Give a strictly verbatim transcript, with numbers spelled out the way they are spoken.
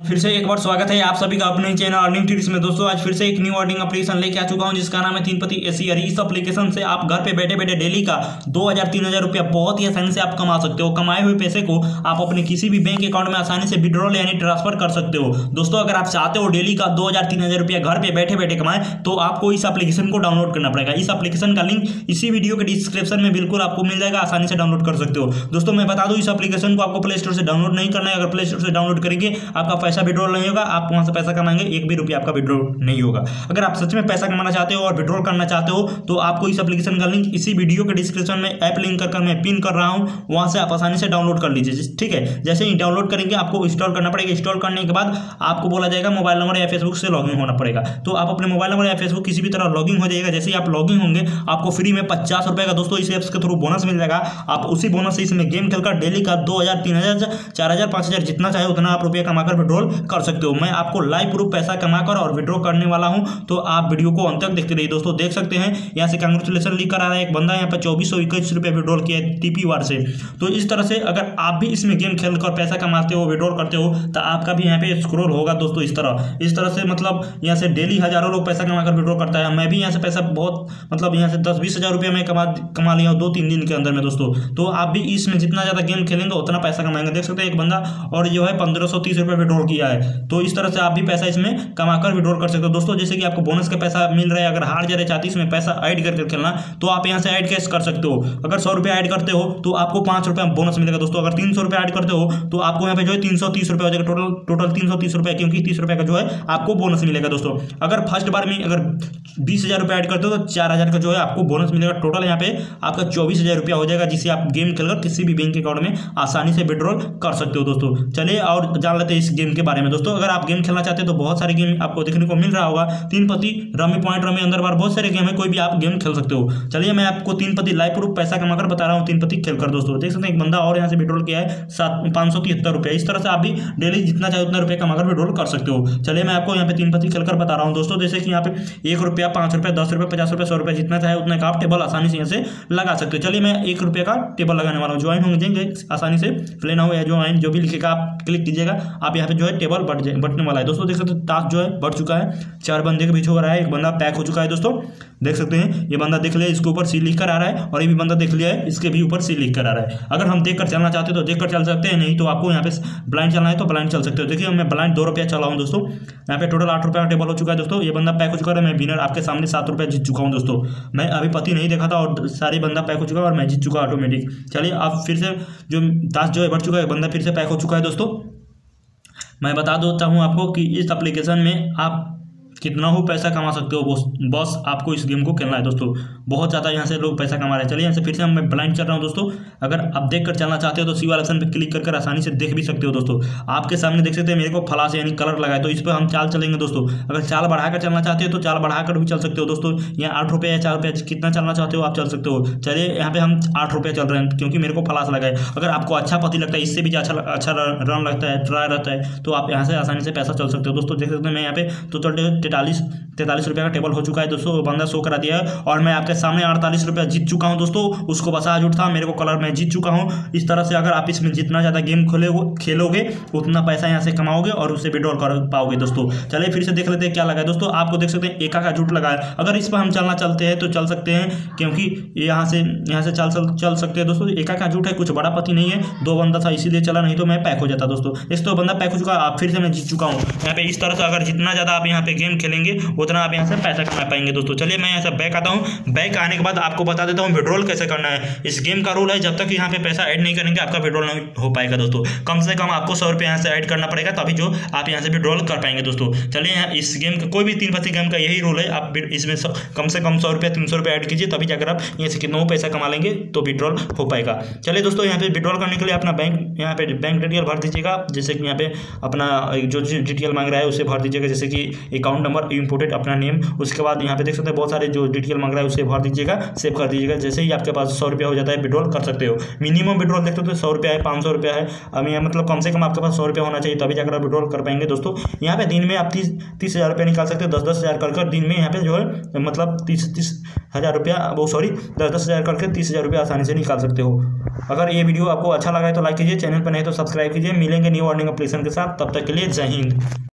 फिर से एक बार स्वागत है आप सभी का अपने चैनल अर्निंग टिप्स में। दोस्तों आज फिर से एक न्यू अर्निंग एप्लीकेशन लेके आ चुका हूं जिसका नाम है तीन पति एसीआर। इस एप्लीकेशन से आप घर पे बैठे बैठे डेली का दो हजार तीन हजार रुपया बहुत ही आसानी से आप कमा सकते हो। कमाए हुए पैसे को आप अपने किसी भी बैंक अकाउंट में आसानी से विड्रॉल यानी ट्रांसफर कर सकते हो। दोस्तों अगर आप चाहते हो डेली का दो हजार तीन हजार रुपया घर पे बैठे बैठे कमाए तो आपको इस एप्लीकेशन को डाउनलोड करना पड़ेगा। इस एप्लीकेशन का लिंक इसी वीडियो के डिस्क्रिप्शन में बिल्कुल आपको मिल जाएगा, आसानी से डाउनलोड कर सकते हो। दोस्तों मैं बता दूं इस एप्लीकेशन को आपको प्ले स्टोर से डाउनलोड नहीं करना है। अगर प्ले स्टोर से डाउनलोड करेंगे आपका पैसा विड्रॉल नहीं होगा, आप वहां से पैसा कमाएंगे एक भी रुपया आपका विड्रॉल नहीं होगा। अगर आप सच में पैसा कमाना चाहते हो और विड्रॉल करना चाहते हो तो आपको इस एप्लीकेशन का लिंक इसी वीडियो के डिस्क्रिप्शन में ऐप लिंक कर मैं पिन कर रहा हूं, वहां से आप आसानी से डाउनलोड कर लीजिए। ठीक है, जैसे ही डाउनलोड करेंगे आपको इंस्टॉल करना पड़ेगा। इंस्टॉल करने के बाद आपको बोला जाएगा मोबाइल नंबर या फेसबुक से लॉगिन होना पड़ेगा। तो आप अपने मोबाइल नंबर या फेसबुक किसी भी तरह लॉगिन हो जाएगा। जैसे ही आप लॉगिन होंगे आपको फ्री में पचास रुपए का दोस्तों इस एप्स के थ्रू बोनस मिल जाएगा। आप उसी बोनस से इसमें गेम खेलकर डेली का दो हजार तीन हजार चार हजार पांच हजार जितना चाहे उतना आप रुपया कमाकर विड्रॉल कर सकते हो। मैं आपको लाइव प्रूफ पैसा कमाकर और विड्रॉ करने वाला हूं, तो आप वीडियो को अंत तक देखते रहिए। दोस्तों देख सकते हैं यहाँ से कांग्रेचुलेशन लिख कर आ रहा है एक बंदा यहाँ पर चौबीस सौ इक्कीस रुपये विड्रॉल किया है टीपी वार से। तो इस तरह से अगर आप भी इसमें गेम खेलकर पैसा कमाते हो विड्रॉल करते हो तो आपका भी यहाँ पे स्क्रॉल होगा दोस्तों। इस तरह इस तरह से मतलब यहाँ से डेली हजारों लोग पैसा कमाकर विड्रॉ करता है। मैं भी यहाँ से पैसा बहुत मतलब यहाँ से दस बीस हजार रुपया मैं कमा कमा लिया हूँ दो तीन दिन के अंदर में दोस्तों। तो आप भी इसमें जितना ज्यादा गेम खेलेंगे उतना पैसा कमाएंगे। देख सकते हैं एक बंदा और जो है पंद्रह सौ तीस रुपये विड्रॉल किया है। तो इस तरह से आप भी पैसा इसमें कमाकर विड्रॉल कर सकते हो। दोस्तों जैसे कि आपको बोनस का पैसा मिल रहा है, अगर हार जा रहे चाहते इसमें पैसा ऐड करके खेलना तो आप यहाँ से ऐड कैश कर सकते हो। अगर सौ रुपया ऐड करते हो तो आपको पांच रुपया बोनस मिलेगा दोस्तों। अगर तीन सौ रुपया ऐड करते हो तो आपको यहाँ पे जो है तीन सौ तीस रुपया हो जाएगा। टोटल टोटल तीन सौ तीस रुपया, क्योंकि तीस रुपया का जो है आपको बोनस मिलेगा दोस्तों। अगर फर्स्ट बार में अगर बीस हजार रुपया ऐड करते हो तो चार हजार का जो है आपको बोनस मिलेगा। टोटल यहाँ पे आपका चौबीस हजार रुपया हो जाएगा, जिससे आप गेम खेलकर किसी भी बैंक अकाउंट में आसानी से विड्रॉल कर सकते हो दोस्तों। चलिए और जान लेते हैं इस गेम के बारे में। दोस्तों अगर आप गेम खेलना चाहते हो तो बहुत सारे गेम आपको देखने को मिल रहा होगा। तीन पति, रमी पॉइंट, रमी अंदर बार, बहुत सारे गेम है, कोई भी आप गेम खेल सकते हो। चलिए मैं आपको तीन पति लाइव प्रूफ पैसा कमाकर बता रहा हूँ। तीन पति खेलकर दोस्तों देख सकते हैं एक बंदा और यहाँ से विड्रॉल किया है सात पाँच सौ तिहत्तर रुपये। इस तरह से आप भी डेली जितना चाहे उतना रुपये कमाकर विड्रॉल कर सकते हो। चलिए मैं आपको यहाँ पे तीन पति खेलकर बता रहा हूँ दोस्तों। जैसे कि यहाँ पे एक रुपया, पाँच रुपया, दस रुपये, पचास रुपये, सौ रुपये जितना चाहे उतना का आप टेबल आसानी से यहाँ से लगा सकते हो। चलिए मैं एक रुपये का टेबल लगाने वाला हूँ। ज्वाइन होंगे देंगे आसानी से, प्ले नाउ या ज्वाइन जो भी लिखेगा आप क्लिक कीजिएगा, आप यहाँ पे जो है टेबल बढ़ जाए बढ़ने वाला है दोस्तों। देख सकते हैं टास्क जो है बढ़ चुका है, चार बंदे के बीच हो रहा है, एक बंदा पैक हो चुका है दोस्तों। देख सकते हैं ये बंदा देख लिया, इसके ऊपर सी लिख कर आ रहा है, और ये भी बंदा देख लिया है, इसके भी ऊपर सी लिख कर आ रहा है। अगर हम देख कर चलना चाहते हैं तो देख कर चल सकते हैं, नहीं तो आपको यहाँ पे ब्लाइंड चलना है तो ब्लाइंड चल सकते हो। देखिए मैं ब्लाइंड दो रुपया चला हूँ दोस्तों। यहाँ पे टोटल आठ रुपया का टेबल हो चुका है दोस्तों। ये बंदा पैक हो चुका है, मैं विनर आपके सामने सात रुपया जीत चुका हूँ दोस्तों। मैं अभी पति नहीं देखा था और सारे बंदा पैक हो चुका है और मैं जीत चुका ऑटोमेटिक। चलिए अब फिर से जो टास्क जो है बढ़ चुका है, बंदा फिर से पैक हो चुका है दोस्तों। मैं बता देता हूँ आपको कि इस एप्लीकेशन में आप कितना हो पैसा कमा सकते हो, बस आपको इस गेम को खेलना है दोस्तों। बहुत ज़्यादा यहाँ से लोग पैसा कमा रहे हैं। चलिए यहाँ से फिर से मैं ब्लाइंड चल रहा हूँ दोस्तों। अगर आप देख कर चलना चाहते हो तो सी वाले ऑप्शन पे क्लिक करके आसानी से देख भी सकते हो दोस्तों। आपके सामने देख सकते हैं मेरे को फ्लैश यानी कलर लगा है, तो इस पर हम चाल चलेंगे दोस्तों। अगर चाल बढ़ाकर चलना चाहते हो तो चाल बढ़ाकर भी चल सकते हो दोस्तों। यहाँ आठ रुपये या चार रुपये कितना चलना चाहते हो आप चल सकते हो। चलिए यहाँ पे हम आठ रुपये चल रहे हैं क्योंकि मेरे को फ्लैश लगा है। अगर आपको अच्छा पति लगता है, इससे भी अच्छा अच्छा रन लगता है, ट्राई रहता है, तो आप यहाँ से आसानी से पैसा चल सकते हो दोस्तों। देख सकते हैं मैं यहाँ पे टोटल तैतालीस तैंतालीस रुपये का टेबल हो चुका है दोस्तों। बंदा शो करा दिया है और मैं आपके सामने अड़तालीस रुपया जीत चुका हूं दोस्तों। उसको बस आज उठा मेरे को कलर में जीत चुका हूं। इस तरह से अगर आप इसमें जितना ज़्यादा गेम खोले खेलोगे उतना पैसा यहाँ से कमाओगे और उससे विड्रॉल कर पाओगे दोस्तों। चलिए फिर से देख लेते हैं क्या लगा है दोस्तों। आपको देख सकते हैं एका का जूट लगा है। अगर इस पर हम चलना चलते हैं तो चल सकते हैं, क्योंकि यहाँ से यहाँ से चल चल सकते हैं दोस्तों। एका का जूट है, कुछ बड़ा पति नहीं है, दो बंदा था इसीलिए चला, नहीं तो मैं पैक हो जाता दोस्तों। इस तो बंदा पैक हो चुका, आप फिर से मैं जीत चुका हूँ यहाँ पे। इस तरह से अगर जितना ज़्यादा आप यहाँ पे गेम खेलेंगे उतना आप यहाँ से पैसा कमा पाएंगे दोस्तों। चलिए मैं यहाँ से बैक आता हूँ। बैक आने के बाद आपको बता देता हूँ विड्रॉल कैसे करना है। इस गेम का रूल है जब तक यहाँ पे पैसा ऐड नहीं करेंगे आपका विड्रॉल नहीं हो पाएगा दोस्तों। कम से कम आपको सौ रुपये यहाँ से ऐड करना पड़ेगा, तभी जो आप यहाँ से विड्रॉल कर पाएंगे दोस्तों। चलिए यहाँ इस गेम का कोई भी तीन पति गेम का यही रूल है, आप इसमें कम से कम सौ रुपये तीन सौ रुपये ऐड कीजिए, तभी जाकर आप यहाँ से कितना पैसा कमा लेंगे तो विड्रॉल हो पाएगा। चलिए दोस्तों यहाँ पे विड्रॉल करने के लिए अपना बैंक यहाँ पे बैंक डिटेल भर दीजिएगा। जैसे कि यहाँ पे अपना जो डिटेल मांग रहा है उसे भर दीजिएगा, जैसे कि अकाउंट नंबर, इंपोर्टेड डेट, अपना नेम, उसके बाद यहाँ पे देख सकते हैं बहुत सारे जो डिटेल मांग रहा है उसे भर दीजिएगा, सेव कर दीजिएगा। जैसे ही आपके पास सौ रुपया हो जाता है विड्रॉल कर सकते हो। मिनिमम विड्रॉल देखते हो तो सौ रुपया है, पाँच सौ रुपया है। अब यहाँ मतलब कम से कम आपके पास सौ रुपया होना चाहिए तभी जाकर आप विड्रॉल कर पाएंगे दोस्तों। यहाँ पे दिन में आप तीस तीस हज़ार रुपया निकाल सकते हो, दस दस हज़ार कर कर दिन में यहाँ पे जो है मतलब तीस तीस हज़ार रुपया वो सॉरी दस दस हज़ार करके तीस हज़ार रुपया आसानी से निकाल सकते हो। अगर ये वीडियो आपको अच्छा लगा है तो लाइक कीजिए, चैनल पर नहीं तो सब्सक्राइब कीजिए। मिलेंगे न्यू अर्निंग एप्लीकेशन के साथ, तब तक के लिए जय हिंद।